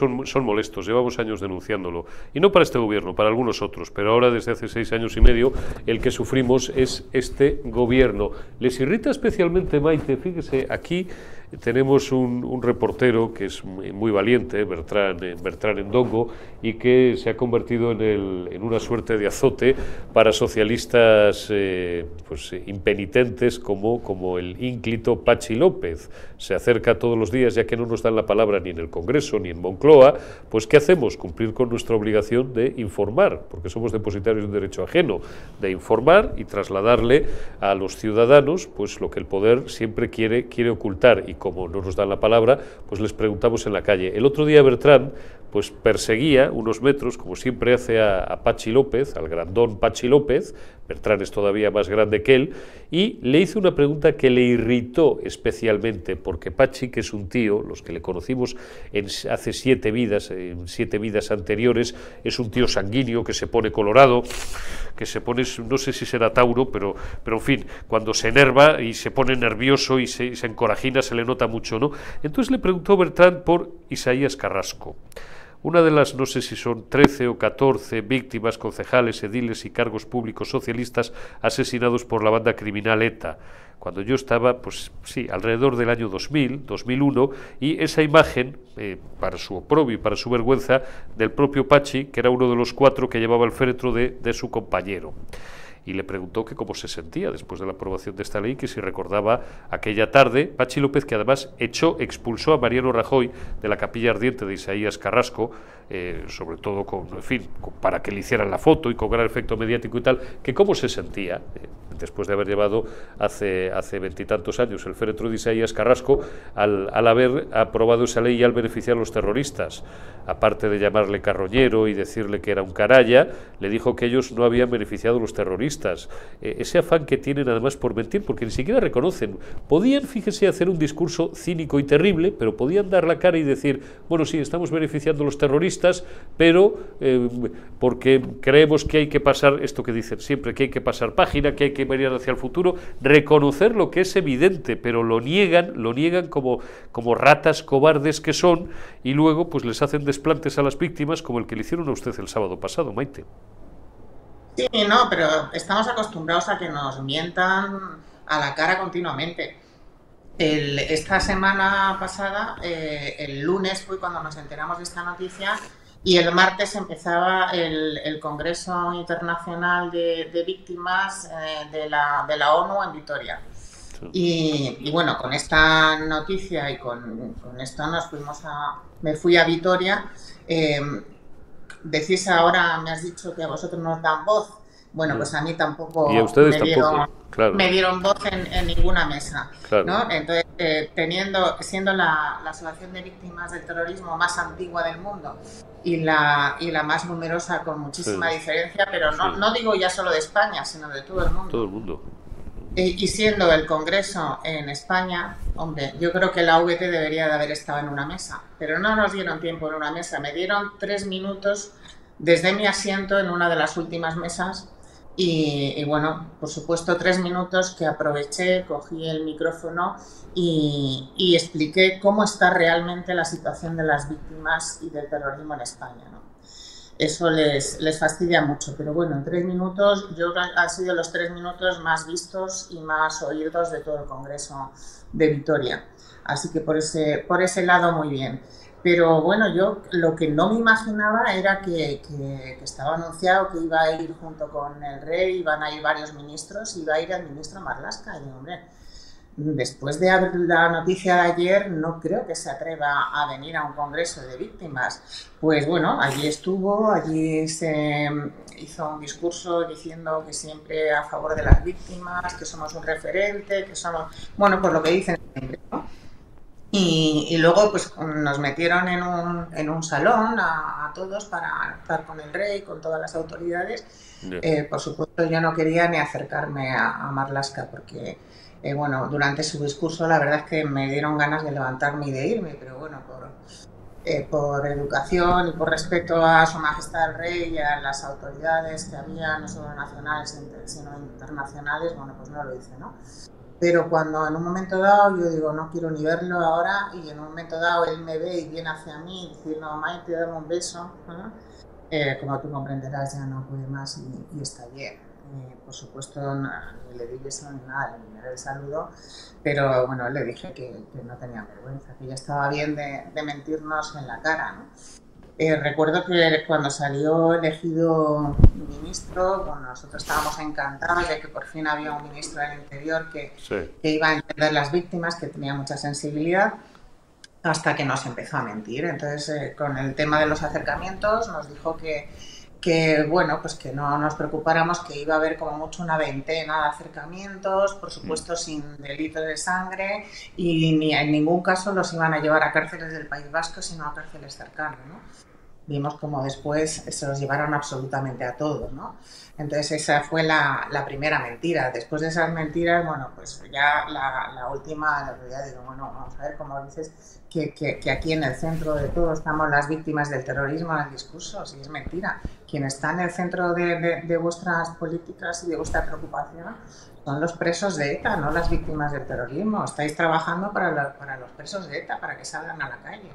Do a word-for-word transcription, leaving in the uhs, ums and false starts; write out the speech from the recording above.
son, son molestos, llevamos años denunciándolo, y no para este gobierno, para algunos otros, pero ahora desde hace seis años y medio el que sufrimos es este gobierno. Les irrita especialmente, Maite, fíjese, aquí tenemos un, un reportero que es muy, muy valiente, Bertrán, Bertrán Endongo, y que se ha convertido en, el, en una suerte de azote para socialistas eh, pues, impenitentes como, como el ínclito Pachi López. Se acerca todos los días, ya que no nos dan la palabra ni en el Congreso ni en Moncloa, pues ¿qué hacemos? Cumplir con nuestra obligación de informar, porque somos depositarios de un derecho ajeno, de informar y trasladarle a los ciudadanos pues lo que el poder siempre quiere, quiere ocultar, y como no nos dan la palabra, pues les preguntamos en la calle. El otro día Bertrán pues perseguía unos metros, como siempre hace a, a Pachi López, al grandón Pachi López. Bertrán es todavía más grande que él, y le hizo una pregunta que le irritó especialmente, porque Pachi, que es un tío, los que le conocimos en, hace siete vidas, en siete vidas anteriores, es un tío sanguíneo que se pone colorado, que se pone, no sé si será Tauro, pero, pero en fin, cuando se enerva y se pone nervioso y se, y se encorajina, se le nota mucho, ¿no? Entonces le preguntó Bertrán por Isaías Carrasco. Una de las, no sé si son trece o catorce víctimas, concejales, ediles y cargos públicos socialistas asesinados por la banda criminal ETA, cuando yo estaba, pues sí, alrededor del año dos mil, dos mil uno, y esa imagen, eh, para su oprobio y para su vergüenza, del propio Pachi, que era uno de los cuatro que llevaba el féretro de, de su compañero. Y le preguntó que cómo se sentía después de la aprobación de esta ley, que si recordaba aquella tarde. Pachi López, que además echó, expulsó a Mariano Rajoy de la capilla ardiente de Isaías Carrasco, eh, sobre todo con, en fin, con, para que le hicieran la foto y con gran efecto mediático y tal, que cómo se sentía, eh, después de haber llevado hace hace veintitantos años el féretro de Isaías Carrasco, al, al haber aprobado esa ley y al beneficiar a los terroristas. Aparte de llamarle carroñero y decirle que era un canalla, le dijo que ellos no habían beneficiado a los terroristas. Eh, ese afán que tienen además por mentir, porque ni siquiera reconocen. Podían, fíjese, hacer un discurso cínico y terrible, pero podían dar la cara y decir, bueno, sí, estamos beneficiando a los terroristas, pero eh, porque creemos que hay que pasar, esto que dicen siempre, que hay que pasar página, que hay que mirar hacia el futuro, reconocer lo que es evidente, pero lo niegan, lo niegan como, como ratas cobardes que son, y luego pues les hacen desplantes a las víctimas como el que le hicieron a usted el sábado pasado, Maite. Sí, no, pero estamos acostumbrados a que nos mientan a la cara continuamente. El, esta semana pasada, eh, el lunes fue cuando nos enteramos de esta noticia, y el martes empezaba el, el Congreso Internacional de, de Víctimas eh, de, la, de la ONU en Vitoria. Y, y bueno, con esta noticia y con, con esto nos fuimos a, me fui a Vitoria. Eh, decís ahora, me has dicho que a vosotros nos dan voz. Bueno, pues a mí tampoco, y a ustedes me, dieron, tampoco, claro. me dieron voz en, en ninguna mesa, claro. ¿no? Entonces, eh, teniendo, siendo la, la asociación de víctimas del terrorismo más antigua del mundo y la, y la más numerosa con muchísima sí. diferencia, pero no, sí. no digo ya solo de España, sino de todo el mundo. Todo el mundo. Y, y siendo el Congreso en España, hombre, yo creo que la V T debería de haber estado en una mesa, pero no nos dieron tiempo en una mesa, me dieron tres minutos desde mi asiento en una de las últimas mesas. Y, y bueno, por supuesto, tres minutos que aproveché, cogí el micrófono y, y expliqué cómo está realmente la situación de las víctimas y del terrorismo en España, ¿no? Eso les, les fastidia mucho, pero bueno, en tres minutos, yo han sido los tres minutos más vistos y más oídos de todo el Congreso de Vitoria. Así que por ese, por ese lado muy bien. Pero bueno, yo lo que no me imaginaba era que, que, que estaba anunciado que iba a ir junto con el rey, iban a ir varios ministros, iba a ir el ministro Marlaska. Y hombre, después de la noticia de ayer, no creo que se atreva a venir a un congreso de víctimas. Pues bueno, allí estuvo, allí se hizo un discurso diciendo que siempre a favor de las víctimas, que somos un referente, que somos... Bueno, pues lo que dicen siempre, ¿no? Y, y luego pues nos metieron en un, en un salón a, a todos para estar con el rey, con todas las autoridades. Yeah. Eh, por supuesto yo no quería ni acercarme a, a Marlaska porque, eh, bueno, durante su discurso la verdad es que me dieron ganas de levantarme y de irme, pero bueno, por, eh, por educación y por respeto a su majestad el rey y a las autoridades que había, no solo nacionales sino internacionales, bueno, pues no lo hice, ¿no? pero cuando en un momento dado yo digo, no quiero ni verlo ahora, y en un momento dado él me ve y viene hacia mí diciendo, Maite, dame un beso, ¿no? Eh, como tú comprenderás, ya no pude más y, y estallé. Eh, por supuesto, no, ni le di beso ni nada, ni me le saludo, pero bueno, le dije que, que no tenía vergüenza, que ya estaba bien de, de mentirnos en la cara, ¿no? Eh, recuerdo que cuando salió elegido ministro, bueno, nosotros estábamos encantados de que por fin había un ministro del Interior que, Sí. que iba a entender las víctimas, que tenía mucha sensibilidad, hasta que nos empezó a mentir. Entonces, eh, con el tema de los acercamientos, nos dijo que, que, bueno, pues que no nos preocupáramos, que iba a haber como mucho una veintena de acercamientos, por supuesto sin delito de sangre, y ni en ningún caso los iban a llevar a cárceles del País Vasco, sino a cárceles cercanas, ¿no? Vimos como después se los llevaron absolutamente a todos, ¿no? Entonces esa fue la, la primera mentira. Después de esas mentiras, bueno, pues ya la, la última, la realidad, digo, bueno, vamos a ver, como dices, que, que, que aquí en el centro de todo estamos las víctimas del terrorismo en el discurso, si es mentira. Quien está en el centro de, de, de vuestras políticas y de vuestra preocupación son los presos de ETA, no las víctimas del terrorismo. Estáis trabajando para, la, para los presos de ETA, para que salgan a la calle.